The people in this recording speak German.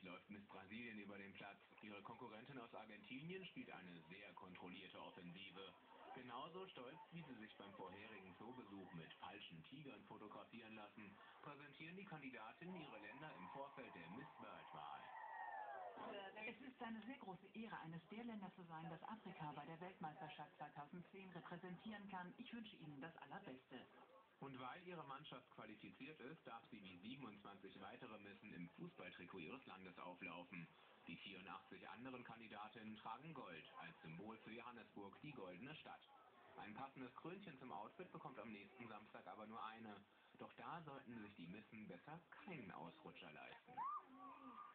läuft Miss Brasilien über den Platz. Ihre Konkurrentin aus Argentinien spielt eine sehr kontrollierte Offensive. Genauso stolz, wie sie sich beim vorherigen Zoobesuch mit falschen Tigern fotografieren lassen, präsentieren die Kandidatinnen ihre Länder im Vorfeld der Miss World-Wahl. Es ist eine sehr große Ehre, eines der Länder zu sein, das Afrika bei der Weltmeisterschaft 2010 repräsentieren kann. Ich wünsche Ihnen das Allerbeste. Und weil ihre Mannschaft qualifiziert ist, darf sie wie 27 weitere Missen im Fußballtrikot ihres Landes auflaufen. Die 84 anderen Kandidatinnen tragen Gold, als Symbol für Johannesburg, die goldene Stadt. Ein passendes Krönchen zum Outfit bekommt am nächsten Samstag aber nur eine. Doch da sollten sich die Missen besser keinen Ausrutscher leisten.